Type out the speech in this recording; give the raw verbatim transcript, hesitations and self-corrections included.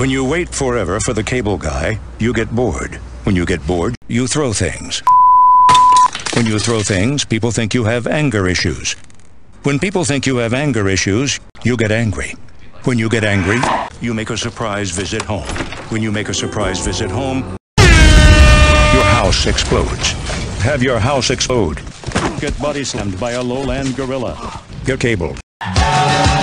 When you wait forever for the cable guy, you get bored. When you get bored, you throw things. When you throw things, people think you have anger issues. When people think you have anger issues, you get angry. When you get angry, you make a surprise visit home. When you make a surprise visit home, your house explodes. Have your house explode. Get body slammed by a lowland gorilla. Get cabled.